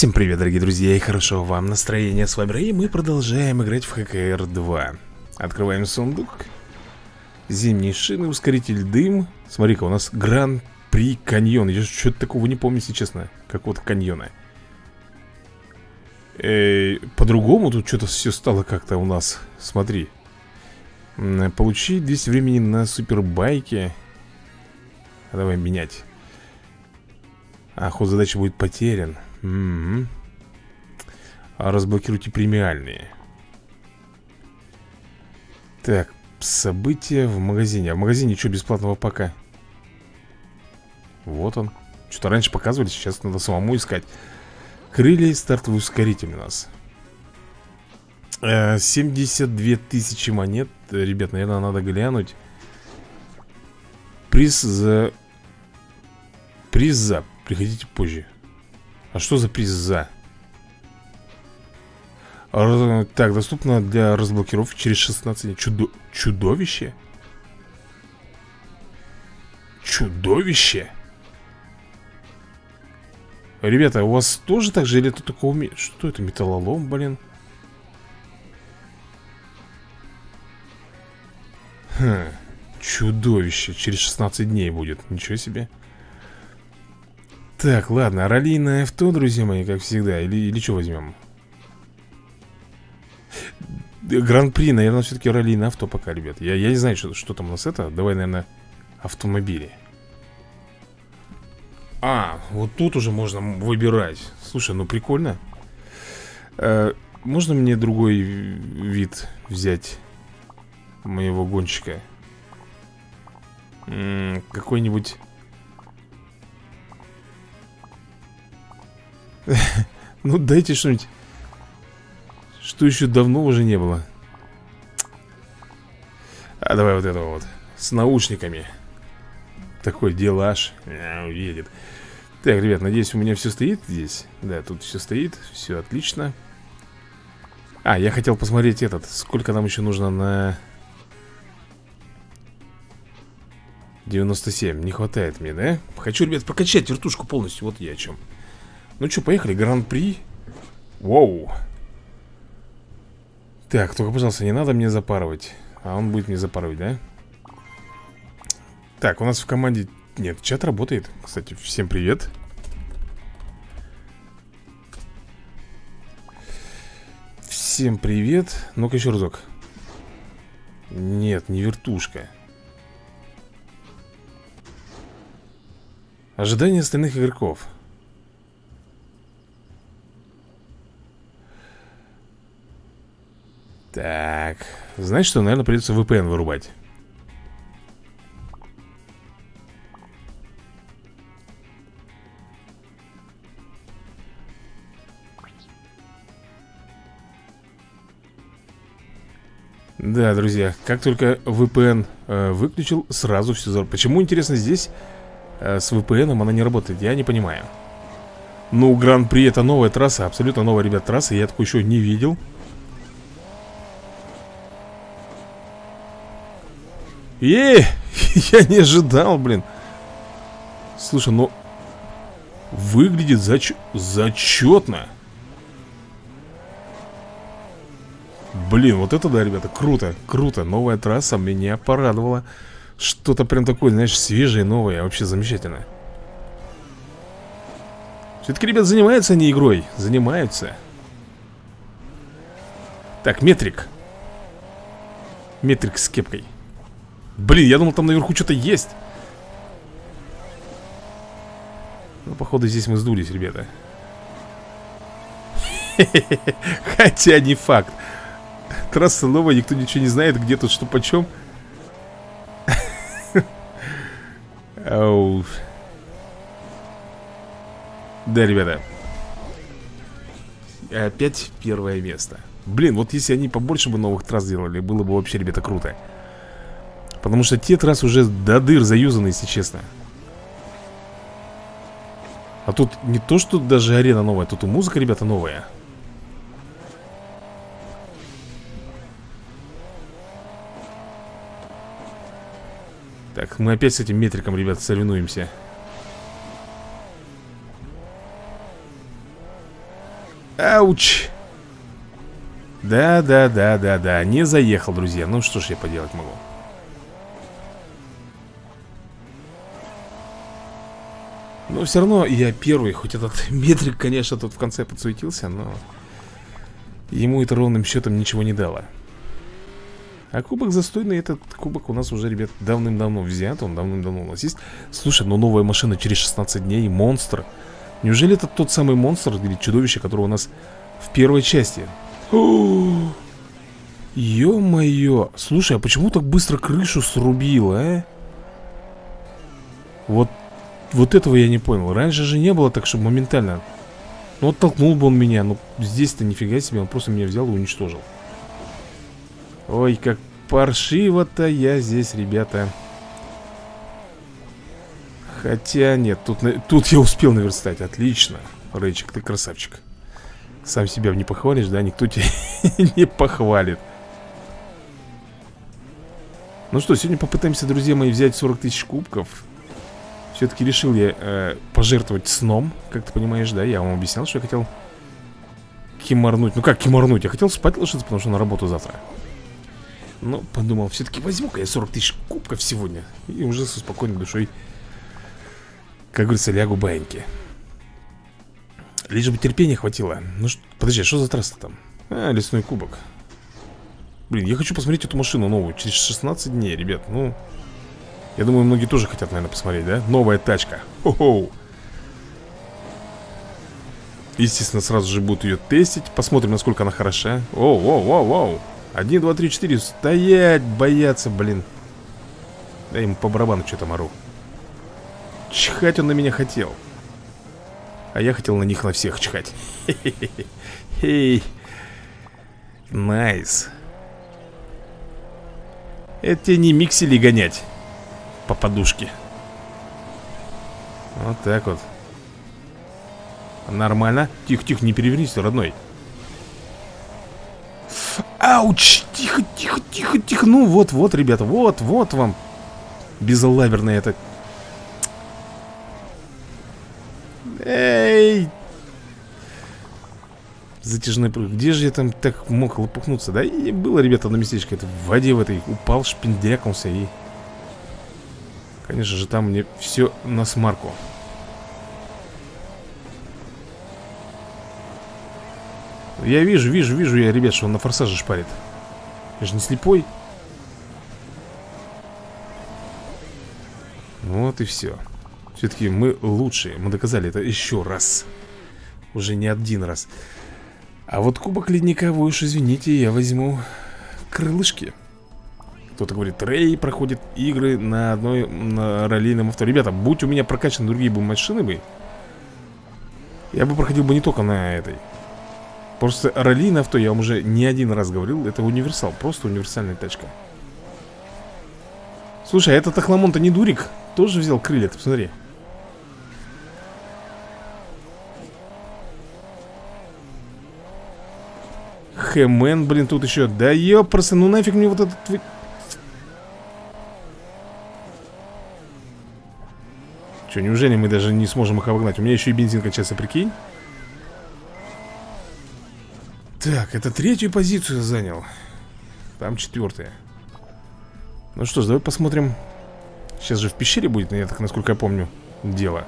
Всем привет, дорогие друзья, и хорошо вам настроение. С вами Рэй, и мы продолжаем играть в ХКР 2. Открываем сундук. Зимние шины, ускоритель дым. Смотри-ка, у нас Гран-при каньон. Я что-то такого не помню, если честно. Какого-то каньона. По-другому тут что-то все стало как-то у нас. Смотри. Получи 200 времени на супербайке. Давай менять. Ход задачи будет потерян. Разблокируйте премиальные. Так, события в магазине. А в магазине что бесплатного пока? Вот он. Что-то раньше показывали, сейчас надо самому искать. Крылья и стартовый ускоритель у нас. 72 тысячи монет. Ребят, наверное, надо глянуть. Приз за... Приходите позже. А что за приз за? Так, доступно для разблокировки через 16 дней. Чудовище? Чудовище? Ребята, у вас тоже так же или это только умеет? Что это, металлолом, блин? Чудовище. Через 16 дней будет. Ничего себе. Так, ладно, раллийное авто, друзья мои, как всегда. Или что возьмем? Гран-при, наверное, все-таки раллийное авто пока, ребят. Я не знаю, что там у нас это. Давай, наверное, автомобили. Вот тут уже можно выбирать. Слушай, ну прикольно. Можно мне другой вид взять моего гонщика? Какой-нибудь... Ну дайте что-нибудь. Что еще давно уже не было. Давай вот этого вот. С наушниками. Такой делаж. Едет. Так, ребят, надеюсь, у меня все стоит здесь. Да, тут все стоит. Все отлично. Я хотел посмотреть этот. Сколько нам еще нужно на 97. Не хватает мне, да? Хочу, ребят, прокачать вертушку полностью. Вот я о чем. Ну что, поехали, Гран-при. Воу. Так, только, пожалуйста, не надо мне запарывать. Он будет мне запарывать, да? Так, у нас в команде... Нет, чат работает. Кстати, всем привет. Всем привет. Ну-ка еще разок. Нет, не вертушка. Ожидание остальных игроков. Так, знаешь что, наверное, придется VPN вырубать. Да, друзья, как только VPN выключил, сразу все. Почему, интересно, здесь с VPN она не работает, я не понимаю. Ну, Гран-при это новая трасса, абсолютно новая, ребят, трасса. Я такой еще не видел. Я не ожидал, блин. Слушай, ну выглядит зачетно. Блин, вот это да, ребята, круто, круто. Новая трасса меня порадовала. Что-то прям такое, знаешь, свежее, новое. Вообще замечательно. Все-таки, ребят, занимаются они игрой. Занимаются. Так, метрик. Метрик с кепкой. Блин, я думал, там наверху что-то есть. Ну, походу, здесь мы сдулись, ребята. Хотя не факт. Трасса новая, никто ничего не знает, где тут что почем. Да, ребята. Опять первое место. Блин, вот если они побольше бы новых трасс сделали, было бы вообще, ребята, круто. Потому что те трассы уже до дыр заюзаны, если честно. А тут не то, что даже арена новая, тут и музыка, ребята, новая. Так, мы опять с этим метриком, ребята, соревнуемся. Ауч. Да, не заехал, друзья. Ну что ж я поделать могу. Но все равно я первый. Хоть этот метрик, конечно, тут в конце подсуетился, но ему это ровным счетом ничего не дало. А кубок застойный, этот кубок у нас уже, ребят, давным-давно взят. Он давным-давно у нас есть. Слушай, но новая машина через 16 дней. Монстр. Неужели это тот самый монстр или чудовище, которое у нас в первой части? Ё-моё. Слушай, а почему так быстро крышу срубило, а? Вот этого я не понял. Раньше же не было так, чтобы моментально. Ну, оттолкнул бы он меня. Но здесь-то нифига себе, он просто меня взял и уничтожил. Ой, как паршиво-то я здесь, ребята. Хотя нет, тут я успел наверстать. Отлично, Рейчик, ты красавчик. Сам себя не похвалишь, да? Никто тебя не похвалит. Ну что, сегодня попытаемся, друзья мои, взять 40 тысяч кубков. Все-таки решил я пожертвовать сном. Как ты понимаешь, да? Я вам объяснял, что я хотел кимарнуть. Ну как кимарнуть? Я хотел спать ложиться, потому что на работу завтра. Но подумал, все-таки возьму-ка я 40 тысяч кубков сегодня. И уже со спокойной душой, как говорится, лягу баиньки. Лишь бы терпения хватило. Ну, подожди, что за трасса там? А, лесной кубок. Блин, я хочу посмотреть эту машину новую через 16 дней, ребят. Ну, я думаю, многие тоже хотят, наверное, посмотреть, да? Новая тачка. Хо-хо. Естественно, сразу же будут ее тестить. Посмотрим, насколько она хороша. Оу. 1, 2, 3, 4. Стоять, бояться, блин. Да ему по барабану что-то ору. Чихать он на меня хотел. А я хотел на них на всех чихать. Хе-хе-хе. Найс. Это тебе не миксели гонять по подушке. Вот так вот. Нормально. Тихо, не перевернись, родной. Ауч! Тихо. Ну вот, ребята, вот вам. Безалаберное это. Эй! Затяжной прыг. Где же я там так мог лопухнуться? Да, и было, ребята, одно местечко. Это в воде в этой. Упал, шпиндрякнулся и... Конечно же, там мне все на смарку. Я вижу, я, ребят, что он на форсаже шпарит. Я же не слепой. Вот и все. Все-таки мы лучшие. Мы доказали это еще раз. Уже не один раз. А вот кубок ледника, вы уж извините, я возьму крылышки. Кто-то говорит, Рэй проходит игры на одной на раллийном авто. Ребята, будь у меня прокачаны другие бы машины бы, я бы проходил бы не только на этой. Просто раллийное авто, я вам уже не один раз говорил, это универсал, просто универсальная тачка. Слушай, а этот Охламон-то не дурик? Тоже взял крылья, ты посмотри. Хэмен, блин, тут еще. Да ёпрсы, ну нафиг мне вот этот... Че, неужели мы даже не сможем их обогнать? У меня еще и бензин качается, прикинь. Так, это третью позицию занял. Там четвертая. Ну что ж, давай посмотрим. Сейчас же в пещере будет, я так, насколько я помню, дело.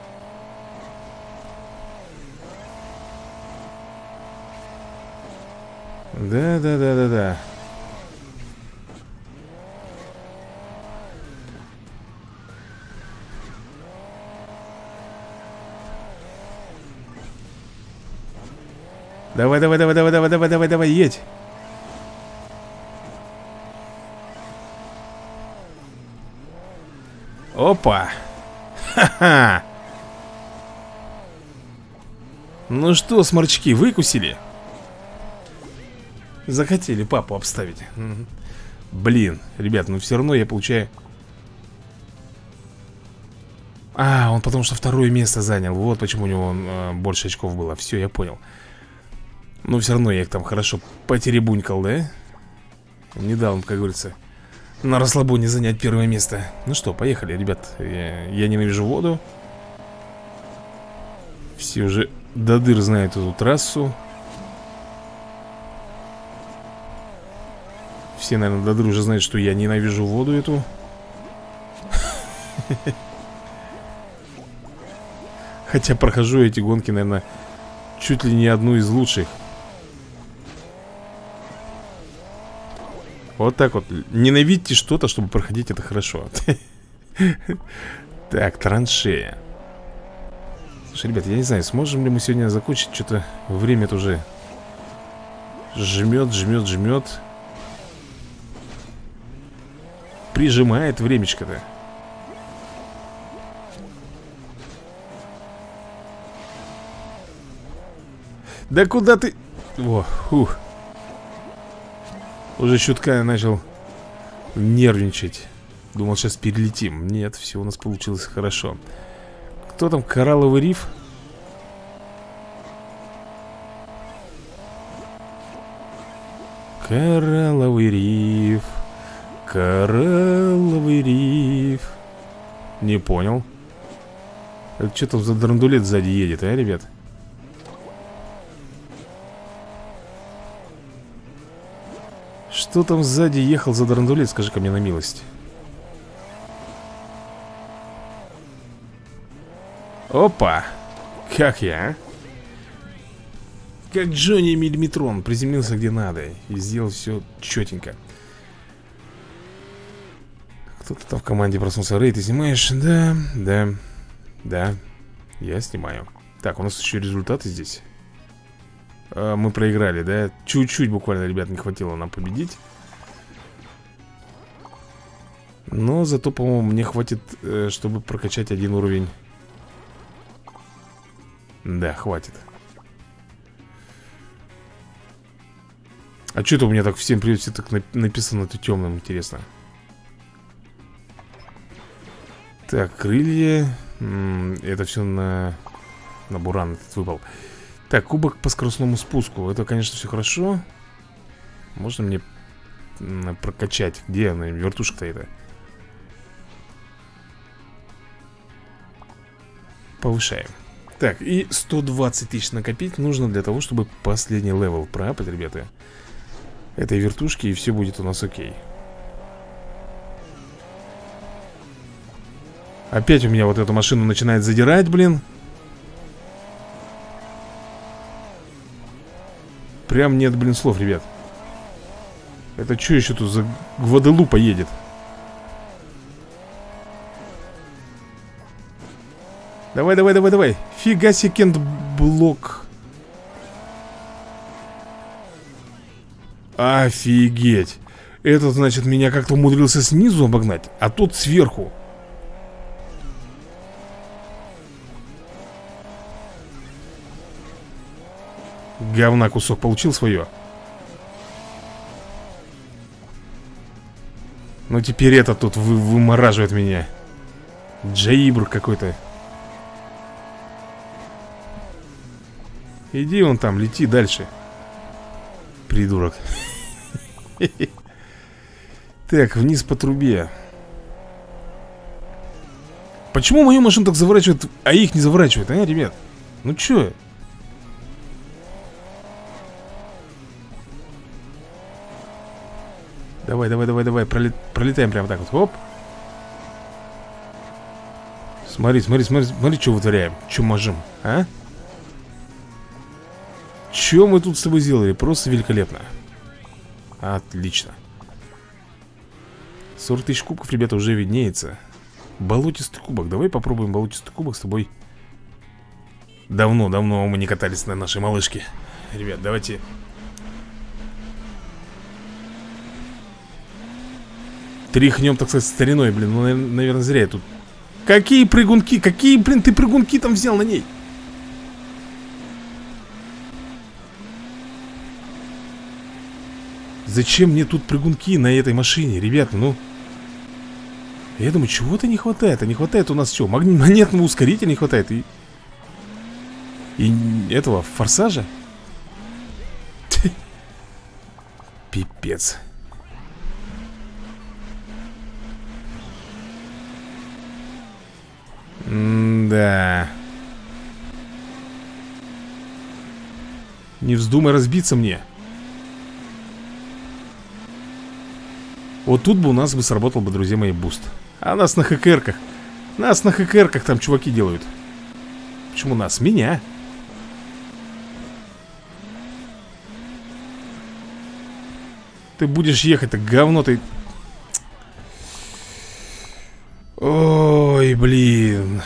Да. Давай, едь. Опа. Ха-ха. Ну что, сморчки, выкусили? Захотели папу обставить. Блин, ребят, ну все равно я получаю... А, он потому что второе место занял. Вот почему у него больше очков было. Все, я понял. Но все равно я их там хорошо потеребунькал, да? Не дал им, как говорится, на расслабоне занять первое место. Ну что, поехали, ребят. Я ненавижу воду. Все уже до дыр знают эту трассу. Все, наверное, до дыр уже знают, что я ненавижу воду эту. Хотя прохожу эти гонки, наверное, чуть ли не одну из лучших. Вот так вот. Ненавидьте что-то, чтобы проходить это хорошо. Так, траншея. Слушай, ребят, я не знаю, сможем ли мы сегодня закончить. Что-то время-то уже жмет, жмет, жмет. Прижимает времечко-то. Да куда ты? О, фух. Уже чутка начал нервничать. Думал, сейчас перелетим. Нет, все у нас получилось хорошо. Кто там? Коралловый риф? Коралловый риф. Коралловый риф. Не понял. Это что там за драндулет сзади едет, а, ребят? Что там сзади ехал за драндулет, скажи-ка мне на милость. Опа! Как я, а? Как Джонни Миллиметрон. Приземлился где надо и сделал все четенько. Кто-то там в команде проснулся. Рэй, ты снимаешь? Да, да, да. Я снимаю. Так, у нас еще результаты здесь. Мы проиграли, да? Чуть-чуть буквально, ребят, не хватило нам победить. Но зато, по-моему, мне хватит, чтобы прокачать один уровень. Да, хватит. А что это у меня так всем привет, все так написано это темным, интересно. Так, крылья. Это все на буран этот выпал. Так, кубок по скоростному спуску. Это, конечно, все хорошо. Можно мне прокачать? Где она? Вертушка-то это? Повышаем. Так, и 120 тысяч накопить нужно для того, чтобы последний левел проапать, ребята, этой вертушки, и все будет у нас окей. Опять у меня вот эту машину начинает задирать, блин. Прям нет, блин, слов, ребят. Это что еще тут за Гваделупа едет? Давай, давай, давай, давай. Фига секунд-блок. Офигеть. Этот, значит, меня как-то умудрился снизу обогнать, а тот сверху. Говна кусок получил свое. Но теперь этот тут вымораживает меня. Джаибр какой-то. Иди вон там, лети дальше. Придурок. Так, вниз по трубе. Почему мою машину так заворачивает, а их не заворачивает, а, ребят? Ну чё? Давай, давай, давай, давай, пролетаем прямо так вот, хоп. Смотри, смотри, смотри, смотри, что вытворяем. Что можем, а? Что мы тут с тобой сделали? Просто великолепно. Отлично. 40 тысяч кубков, ребята, уже виднеется. Болотистый кубок. Давай попробуем болотистый кубок с тобой. Давно мы не катались на нашей малышке. Ребят, давайте. Тряхнем, так сказать, стариной, блин. Ну, наверное, зря я тут. Какие прыгунки? Какие, блин, ты прыгунки там взял на ней? Зачем мне тут прыгунки на этой машине, ребята, ну? Я думаю, чего-то не хватает. А не хватает у нас все. Магнитного ускорителя не хватает. И этого форсажа. Пипец. Да. Не вздумай разбиться мне. Вот тут бы у нас бы сработал бы, друзья мои, буст. А нас на ХКРках. Нас на ХКРках там чуваки делают. Почему нас? Меня. Ты будешь ехать, так говно ты. Ой, блин.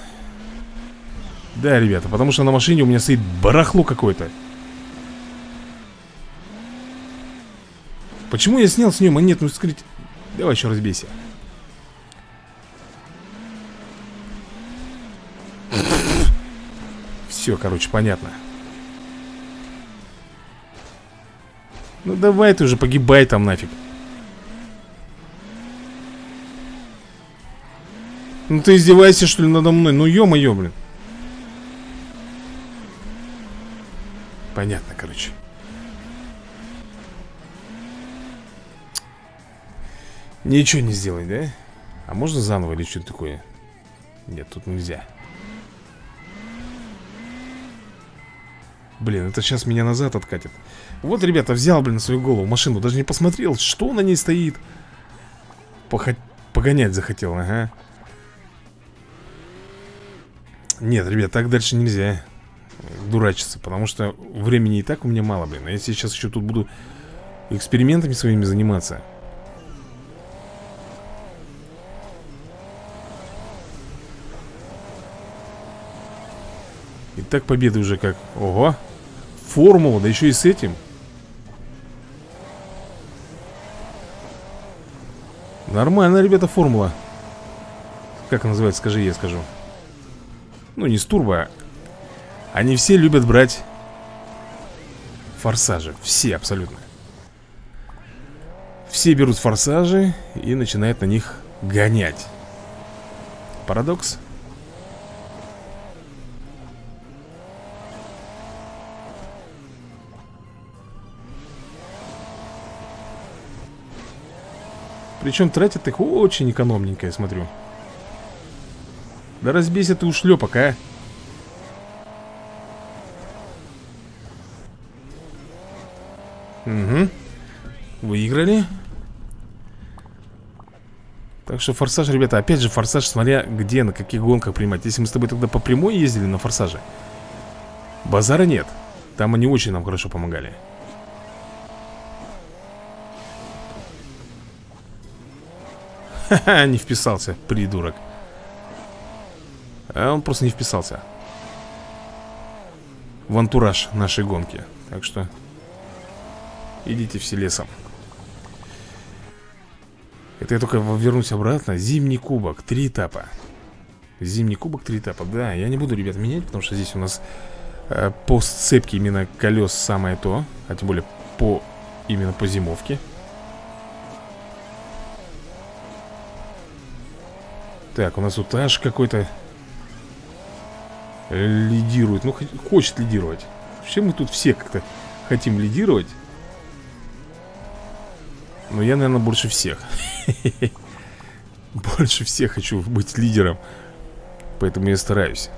Да, ребята, потому что на машине у меня стоит барахло какое-то. Почему я снял с нее монетную скрыть? Давай еще разбейся. Все, короче, понятно. Ну давай ты уже погибай там нафиг. Ну ты издеваешься, что ли, надо мной? Ну ё-моё, блин. Понятно, короче. Ничего не сделай, да? А можно заново или что-то такое? Нет, тут нельзя. Блин, это сейчас меня назад откатит. Вот, ребята, взял, блин, на свою голову машину. Даже не посмотрел, что на ней стоит. Погонять захотел, ага. Нет, ребят, так дальше нельзя дурачиться, потому что времени и так у меня мало, блин. А если я сейчас еще тут буду экспериментами своими заниматься. И так победы уже как... Ого! Формула, да еще и с этим. Нормально, ребята, формула. Как она называется, скажи, я скажу. Ну, не с турбо. Они все любят брать форсажи. Все абсолютно. Все берут форсажи и начинают на них гонять. Парадокс. Причем тратят их очень экономненько, я смотрю. Да разбейся ты ушлепок, а. Угу. Выиграли. Так что форсаж, ребята, опять же форсаж, смотря где, на каких гонках принимать. Если мы с тобой тогда по прямой ездили на форсаже, базара нет. Там они очень нам хорошо помогали. Ха-ха, не вписался, придурок. А он просто не вписался в антураж нашей гонки. Так что идите все лесом. Это я только вернусь обратно. Зимний кубок, 3 этапа. Зимний кубок, 3 этапа. Да, я не буду, ребят, менять, потому что здесь у нас по сцепке именно колес самое то. А тем более именно по зимовке. Так, у нас тут аж какой-то лидирует. Ну, хочет лидировать. Вообще мы тут все как-то хотим лидировать. Но я, наверное, больше всех. Больше всех хочу быть лидером. Поэтому я стараюсь.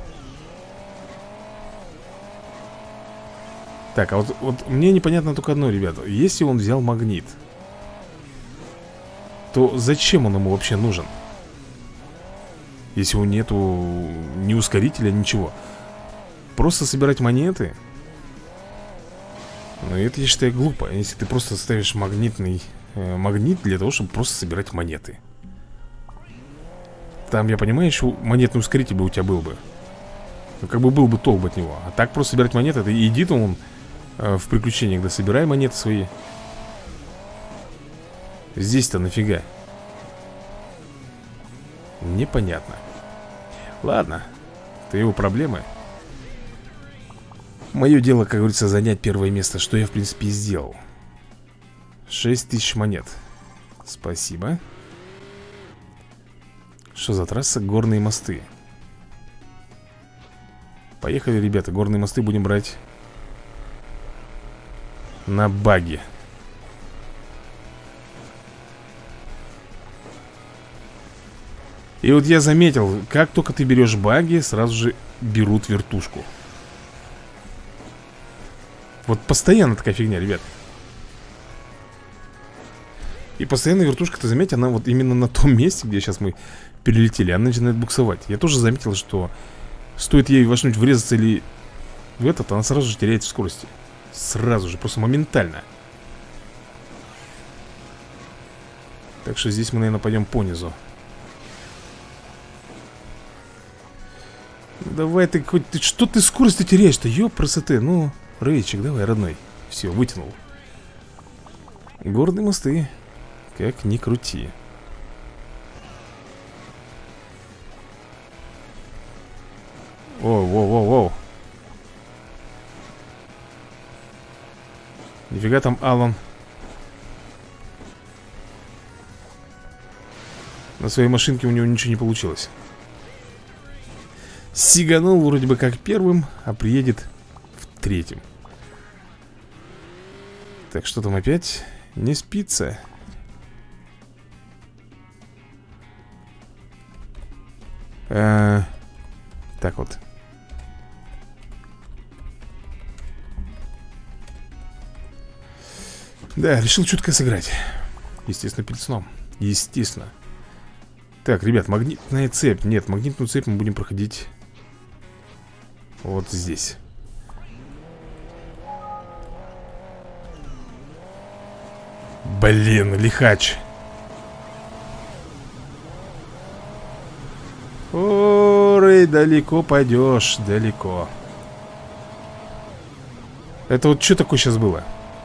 Так, а вот мне непонятно только одно, ребята. Если он взял магнит, то зачем он ему вообще нужен? Если у него нету ни ускорителя, ничего. Просто собирать монеты. Ну, это, я считаю, глупо. Если ты просто ставишь магнит для того, чтобы просто собирать монеты. Там, я понимаю, еще монетный ускоритель бы у тебя был бы. Ну, как бы был бы толк от него. А так просто собирать монеты, это иди там он в приключениях, да собирай монеты свои. Здесь-то нафига? Непонятно. Ладно, это его проблемы. Мое дело, как говорится, занять первое место, что я, в принципе, и сделал. 6000 монет. Спасибо. Что за трасса? Горные мосты. Поехали, ребята, горные мосты будем брать на баги. И вот я заметил, как только ты берешь баги, сразу же берут вертушку. Вот постоянно такая фигня, ребят. И постоянно вертушка, ты заметь, она вот именно на том месте, где сейчас мы перелетели, она начинает буксовать. Я тоже заметил, что стоит ей вошнуть, врезаться или в этот, она сразу же теряет в скорости. Сразу же, просто моментально. Так что здесь мы, наверное, пойдем по низу. Давай ты хоть... Что ты скорость теряешь-то? Ёпрасоте. Ну, рейчик, давай, родной. Все, вытянул. Горные мосты. Как ни крути. Воу. Нифига там Алан. На своей машинке у него ничего не получилось. Сиганул вроде бы как первым, а приедет в третьем. Так, что там опять? Не спится. Так вот. Да, решил чутко сыграть. Естественно, перед сном. Естественно. Так, ребят, магнитная цепь. Нет, магнитную цепь мы будем проходить вот здесь. Блин, лихач. Ой, далеко пойдешь, далеко. Это вот что такое сейчас было?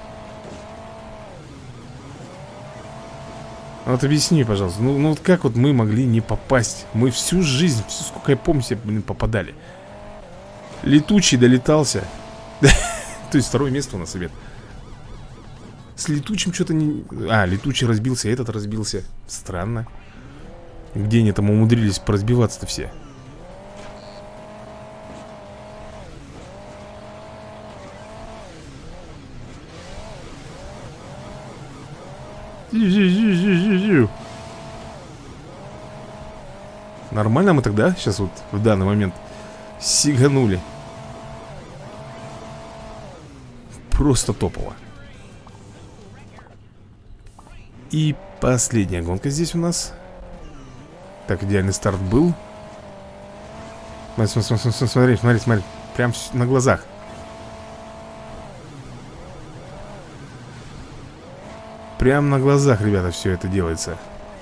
Вот объясни, пожалуйста. Ну вот как вот мы могли не попасть? Мы всю жизнь, сколько я помню, себе, блин, попадали. Летучий долетался. То есть второе место у нас, ребят. С летучим что-то не... А, летучий разбился, этот разбился. Странно. Где они там умудрились поразбиваться-то все? Нормально мы тогда сейчас вот в данный момент сиганули. Просто топово. И последняя гонка здесь у нас. Так, идеальный старт был. Смотри. Прям на глазах. Прям на глазах, ребята, все это делается.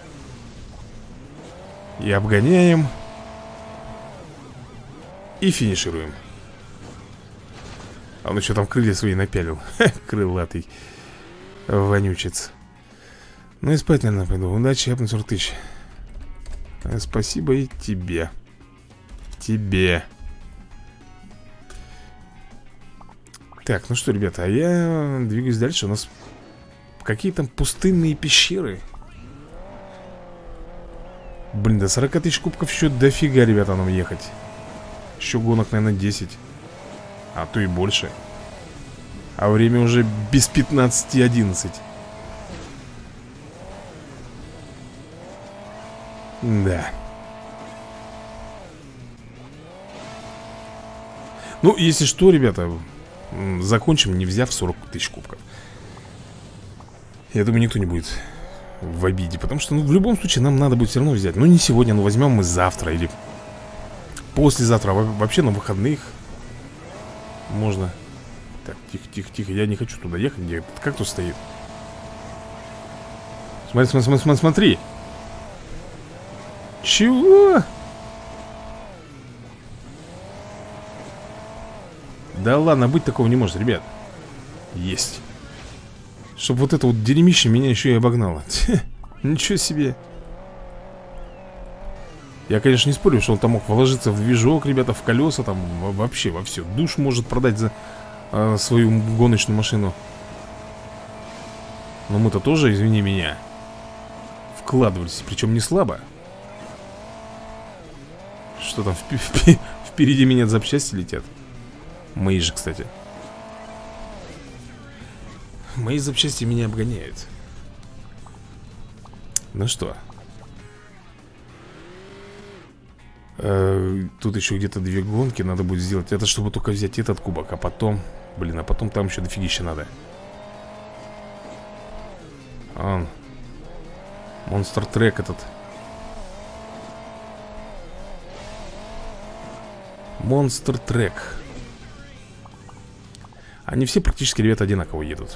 И обгоняем. И финишируем. А он еще там крылья свои напялил. Крылатый вонючец. Ну и спать, наверное, пойду. Удачи, я на 40 тысяч. Спасибо и тебе. Тебе. Так, ну что, ребята, а я двигаюсь дальше. У нас какие там пустынные пещеры. Блин, до 40 тысяч кубков еще дофига, ребята, нам ехать. Еще гонок, наверное, 10. А то и больше. А время уже без 15:11. Да. Ну, если что, ребята, закончим, не взяв 40 тысяч кубков. Я думаю, никто не будет в обиде. Потому что, ну, в любом случае, нам надо будет все равно взять. Ну, не сегодня, но возьмем мы завтра или послезавтра. Вообще на выходных можно. Так, тихо. Я не хочу туда ехать, где этот кактус стоит. Смотри. Чего? Да ладно, быть такого не может, ребят. Есть. Чтобы вот это вот дерьмище меня еще и обогнало. Ничего себе. Я, конечно, не спорю, что он там мог вложиться в движок, ребята, в колеса, там вообще во все. Душ может продать за свою гоночную машину. Но мы-то тоже, извини меня, вкладывались, причем не слабо. Что там впереди меня запчасти летят? Мои же, кстати. Мои запчасти меня обгоняют. Ну что, тут еще где-то 2 гонки надо будет сделать. Это чтобы только взять этот кубок, а потом Блин, а потом там еще дофигища надо. Монстр трек этот. Монстр трек. Они все практически, ребята, одинаково едут.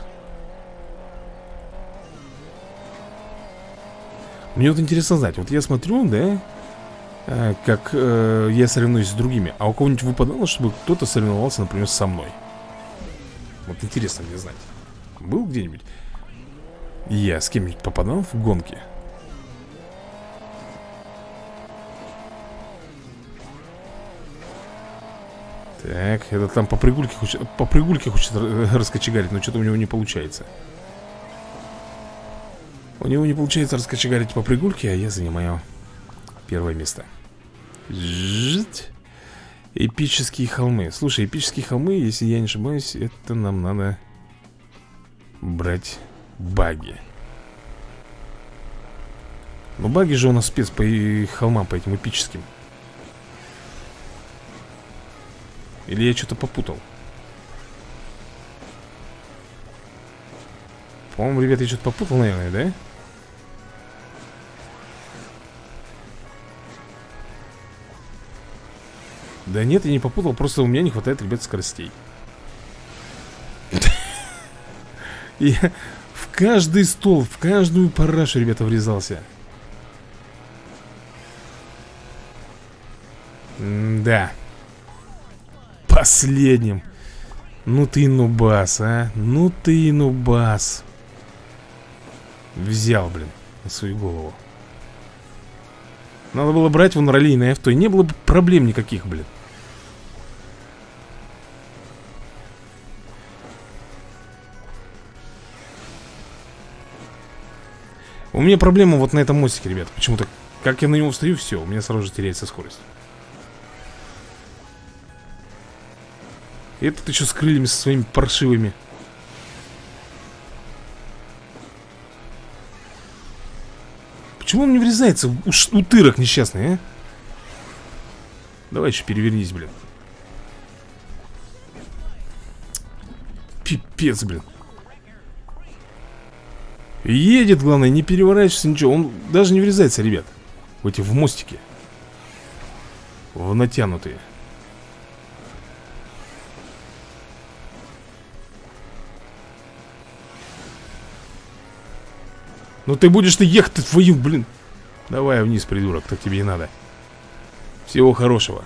Мне вот интересно знать. Вот я смотрю, да, как я соревнуюсь с другими. А у кого-нибудь выпадало, чтобы кто-то соревновался, например, со мной? Вот интересно мне знать. Был где-нибудь я с кем-нибудь попадал в гонки? Так, это там по пригульке хочет раскочегарить, но что-то у него не получается. У него не получается раскочегарить по пригульке, а я занимаю первое место. Жить. Эпические холмы. Слушай, эпические холмы, если я не ошибаюсь, это нам надо брать баги. Но баги же у нас спец по холмам, по этим эпическим. Или я что-то попутал? По-моему, ребята, я что-то попутал, наверное, да? Да нет, я не попутал, просто у меня не хватает, ребят, скоростей. Я в каждый стол, в каждую парашу, ребята, врезался. Да. Последним. Ну ты нубас, а. Ну ты нубас. Взял, блин, на свою голову. Надо было брать вон раллийное авто, и не было бы проблем никаких, блин. У меня проблема вот на этом мостике, ребят. Почему-то, как я на него встаю, все, у меня сразу же теряется скорость. Этот еще с крыльями со своими паршивыми. Почему он не врезается? Утырок несчастный, а? Давай еще перевернись, блин. Пипец, блин. Едет, главное, не переворачивается, ничего. Он даже не врезается, ребят. В эти, в мостики. В натянутые. Ну ты будешь ехать твою, блин. Давай вниз, придурок, так тебе и надо. Всего хорошего.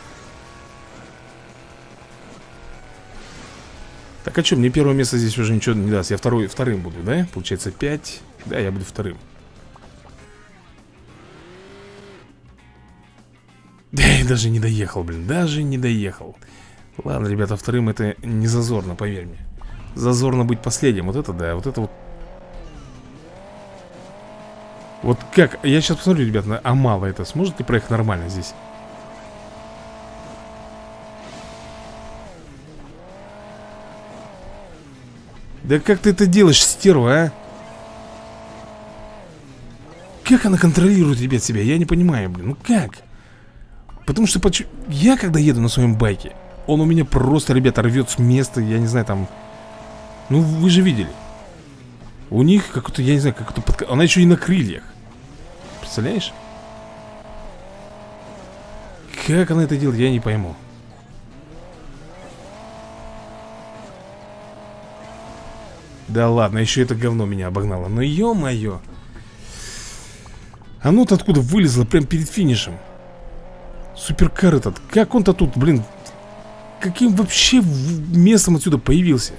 Так, а что, мне первое место здесь уже ничего не даст. Я вторым буду, да? Получается 5. Да, я буду вторым. Да, я даже не доехал, блин. Даже не доехал. Ладно, ребята, вторым это не зазорно, поверь мне. Зазорно быть последним. Вот это да, вот это вот. Вот как, я сейчас посмотрю, ребят, на Амала это. Сможет ли проехать нормально здесь? Да как ты это делаешь, стерва, а? Как она контролирует, ребят, себя? Я не понимаю, блин, ну как? Потому что я когда еду на своем байке, он у меня просто, ребята, рвет с места. Я не знаю, там. Ну, вы же видели. У них как-то, я не знаю, как-то она еще и на крыльях. Представляешь? Как она это делает, я не пойму. Да ладно, еще это говно меня обогнало. Ну ё-моё. Оно-то откуда вылезло прям перед финишем? Суперкар этот. Как он-то тут, блин. Каким вообще местом отсюда появился?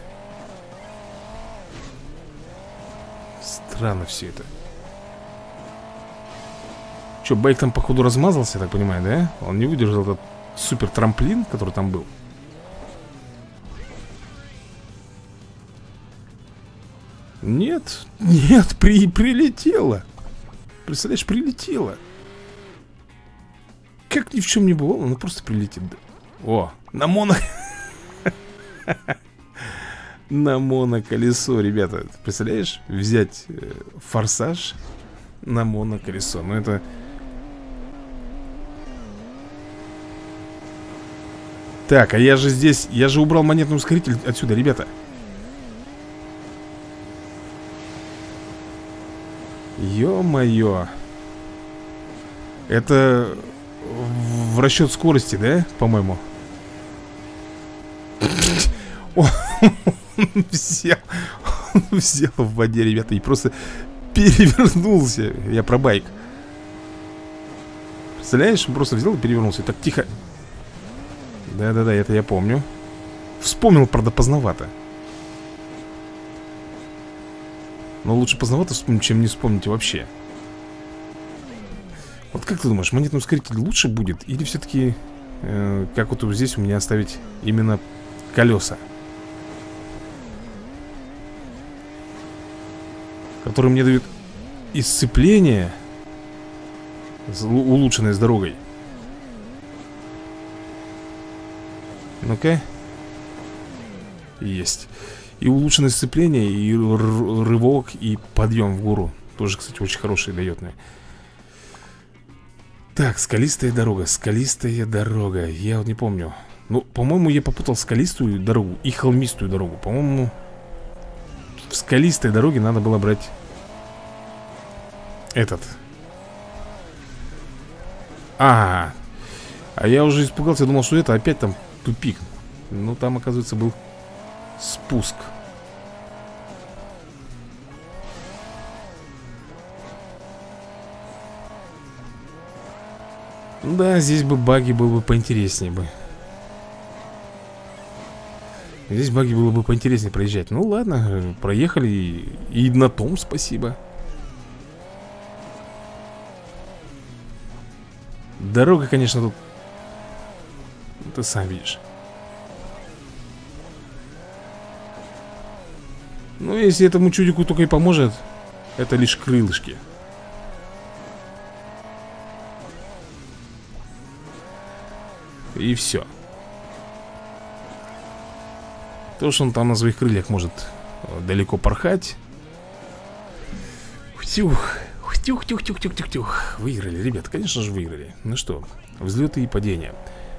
Странно все это. Че, байк там походу размазался, я так понимаю, да? Он не выдержал этот супер трамплин, который там был. Нет, нет, прилетело. Представляешь, прилетело. Как ни в чем не бывало, оно просто прилетит. О, на моно... На моноколесо, ребята. Представляешь, взять форсаж на моноколесо. Ну это... Так, а я же здесь... Я же убрал монетный ускоритель отсюда, ребята. Ё-моё. Это в расчет скорости, да, по-моему? Взял в воде, ребята, и просто перевернулся. Я про байк. Представляешь, он просто взял и перевернулся. Так, тихо. Да-да-да, это я помню. Вспомнил, правда, поздновато. Но лучше поздновато вспомнить, чем не вспомните вообще. Вот как ты думаешь, монетный ускоритель лучше будет? Или все-таки, как вот здесь у меня оставить именно колеса, которые мне дают исцепление, улучшенное с дорогой. Ну-ка. Есть. И улучшенное сцепление, и рывок, и подъем в гору. Тоже, кстати, очень хороший дает мне. Так, скалистая дорога. Скалистая дорога. Я вот не помню. Ну, по-моему, я попутал скалистую дорогу и холмистую дорогу. По-моему, в скалистой дороге надо было брать этот. А я уже испугался, думал, что это опять там тупик. Ну, там, оказывается, был спуск. Да, здесь бы баги был бы поинтереснее бы. Здесь баги было бы поинтереснее проезжать. Ну ладно, проехали и на том спасибо. Дорога, конечно, тут... Ты сам видишь. Ну, если этому чудику только и поможет, это лишь крылышки. И все. То, что он там на своих крыльях может далеко порхать. Тюх, тюх, тюх, тюх, тюх, тюх, тюх. Выиграли, ребят, конечно же выиграли. Ну что, взлеты и падения.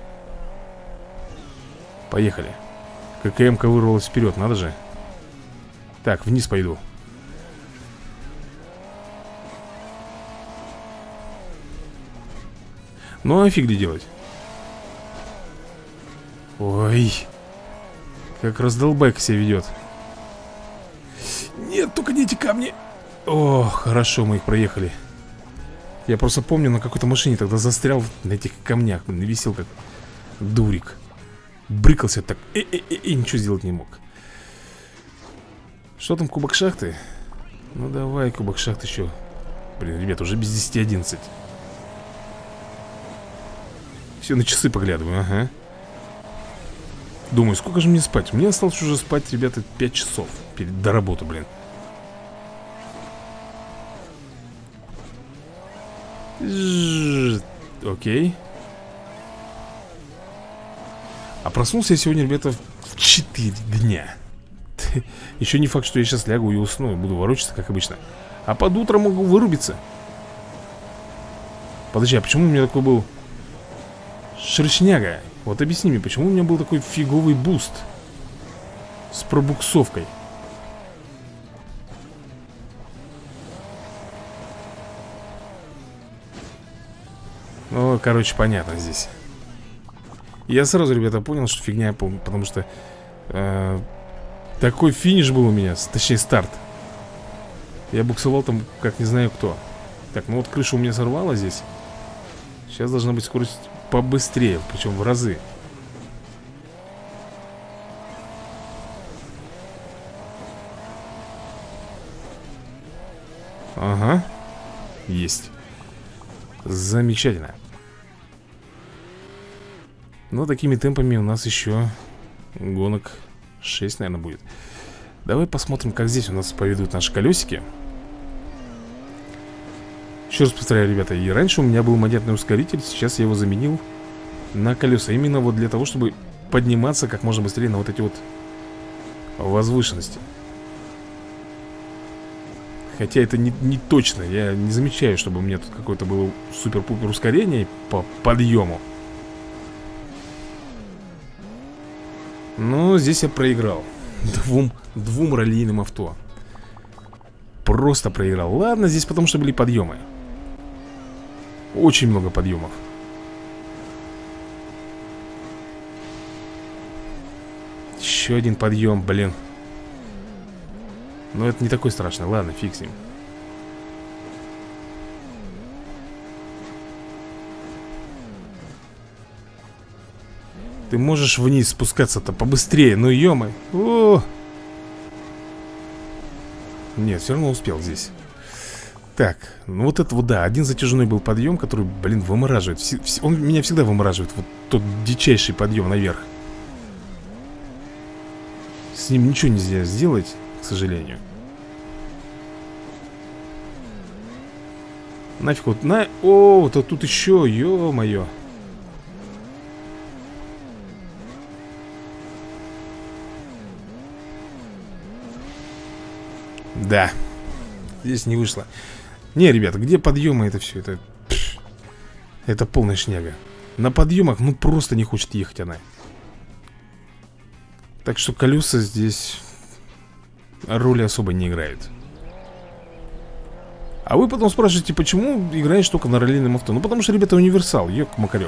Поехали. ККМ-ка вырвалась вперед, надо же. Так, вниз пойду. Ну а фиг ли делать. Ой, как раздолбайка себя ведет. Нет, только не эти камни. О, хорошо, мы их проехали. Я просто помню, на какой-то машине тогда застрял на этих камнях. Блин, висел как дурик. Брыкался так, и ничего сделать не мог. Что там, кубок шахты? Ну давай, кубок шахты еще. Блин, ребят, уже без 10:11. Все, на часы поглядываю, ага. Думаю, сколько же мне спать? Мне осталось уже спать, ребята, 5 часов до работы, блин. Окей. А проснулся я сегодня, ребята, в 4 дня. Еще не факт, что я сейчас лягу и усну, и буду ворочаться, как обычно. А под утро могу вырубиться. Подожди, а почему у меня такой был шершняга? Вот объясни мне, почему у меня был такой фиговый буст с пробуксовкой? Ну, короче, понятно здесь. Я сразу, ребята, понял, что фигня, потому что такой финиш был у меня, точнее старт. Я буксовал там, как не знаю кто. Так, ну вот крыша у меня сорвала здесь. Сейчас должна быть скорость побыстрее, причем в разы. Ага. Есть. Замечательно. Но такими темпами у нас еще гонок 6, наверное, будет. Давай посмотрим, как здесь у нас поведут наши колесики. Еще раз повторяю, ребята, и раньше у меня был монетный ускоритель, сейчас я его заменил на колеса. Именно вот для того, чтобы подниматься как можно быстрее на вот эти вот возвышенности. Хотя это не точно, я не замечаю, чтобы у меня тут какое-то было супер-пупер ускорение по подъему. Ну, здесь я проиграл. Двум раллийным авто. Просто проиграл. Ладно, здесь потому что были подъемы. Очень много подъемов. Еще один подъем, блин. Но это не такой страшный. Ладно, фиг с ним. Ты можешь вниз спускаться-то побыстрее. Ну, ё-моё. О! Нет, все равно успел здесь. Так, ну вот это вот, да, один затяжной был подъем, который, блин, вымораживает. Он меня всегда вымораживает. Вот тот дичайший подъем наверх. С ним ничего нельзя сделать, к сожалению. Нафиг вот, О, вот тут еще, ё-моё. Да. Здесь не вышло. Не, ребята, где подъемы это все? Это полная шняга. На подъемах, ну, просто не хочет ехать она. Так что колеса здесь роли особо не играют. А вы потом спрашиваете, почему играешь только на раллийном авто? Ну, потому что, ребята, универсал, ёк-макарёк.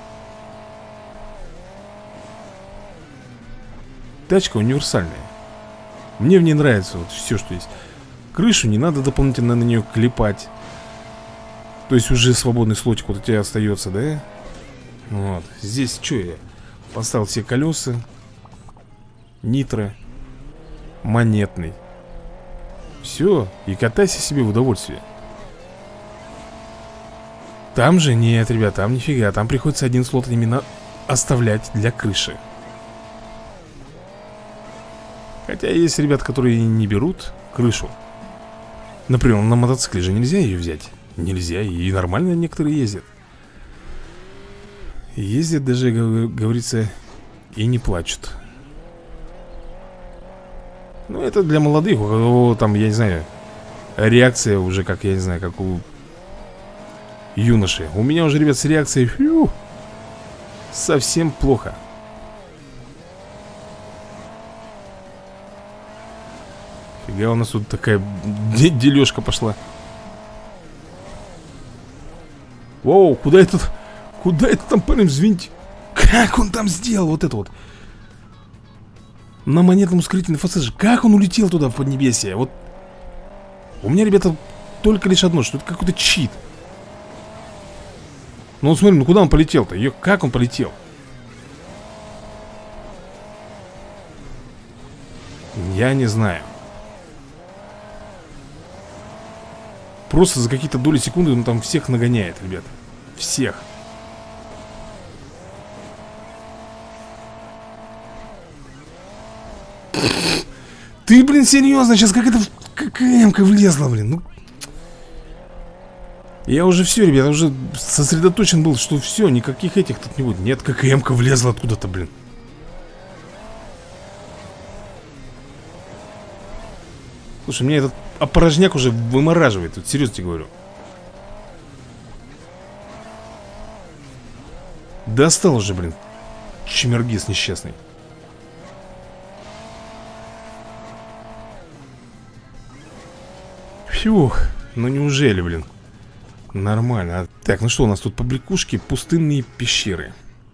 Тачка универсальная. Мне в ней нравится вот все, что есть. Крышу не надо дополнительно на нее клепать. То есть уже свободный слотик вот у тебя остается, да? Вот. Здесь что я? Поставил все колеса. Нитро. Монетный. Все. И катайся себе в удовольствие. Там же нет, ребят, там нифига. Там приходится один слот именно оставлять для крыши. Хотя есть ребят, которые не берут крышу. Например, на мотоцикле же нельзя ее взять. Нельзя, и нормально некоторые ездят. Ездят даже, говорится, и не плачут. Ну, это для молодых, у кого там, я не знаю, реакция уже, как, я не знаю, как у юноши. У меня уже, ребят, с реакцией совсем плохо. Фига, у нас тут такая дележка пошла. Воу, куда это там парень взвинтил? Как он там сделал вот это вот? На монетном ускорительном форсаже. Как он улетел туда, в Поднебесье? Вот. У меня, ребята, только лишь одно, что это какой-то чит. Ну вот смотри, ну куда он полетел-то? Как он полетел? Я не знаю. Просто за какие-то доли секунды он там всех нагоняет, ребят. Всех. Ты, блин, серьезно? Сейчас как это ККМ-ка влезла, блин. Ну. Я уже все, ребят, уже сосредоточен был, что все, никаких этих тут не будет. Нет, ККМ-ка влезла откуда-то, блин. Слушай, меня этот опорожняк уже вымораживает. Вот серьезно тебе говорю. Достал уже, блин. Чемергис несчастный. Фух, ну неужели, блин. Нормально. Так, ну что у нас тут? Побрякушки, пустынные пещеры.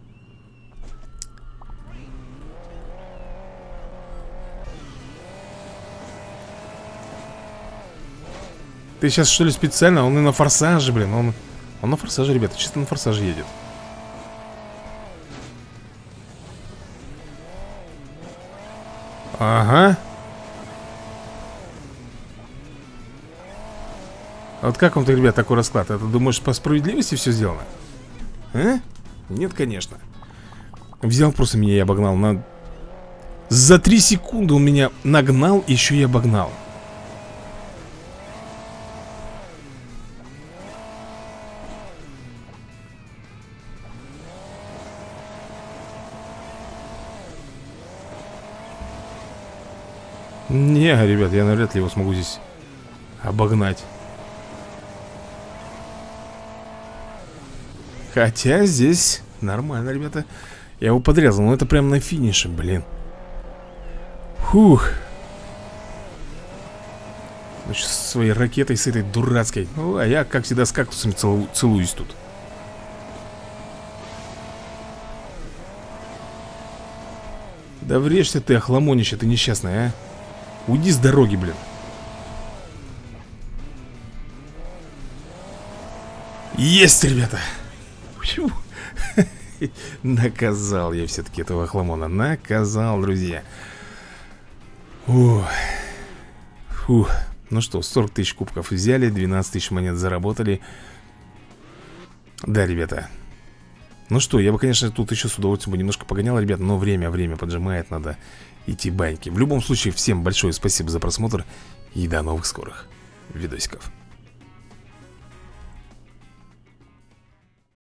Ты сейчас что ли специально? Он и на форсаже, блин. Он на форсаже, ребята, чисто на форсаже едет. Ага. Вот как вам-то, ребят, такой расклад? Это, думаешь, по справедливости все сделано? А? Нет, конечно. Взял просто меня и обогнал. За 3 секунды он меня нагнал, еще и обогнал. Не, ребят, я навряд ли его смогу здесь обогнать. Хотя здесь нормально, ребята. Я его подрезал, но это прям на финише, блин. Фух. Значит, со своей ракетой, с этой дурацкой. Ну, а я, как всегда, с кактусами целуюсь тут. Да врежься ты, охламонище, ты несчастная, а. Уйди с дороги, блин. Есть, ребята. Наказал я все-таки этого охламона. Наказал, друзья. Фух. Фух. Ну что, 40 тысяч кубков взяли, 12 тысяч монет заработали. Да, ребята. Ну что, я бы, конечно, тут еще с удовольствием бы немножко погонял, ребят. Но время поджимает, надо идти баньки. В любом случае, всем большое спасибо за просмотр. И до новых скорых видосиков.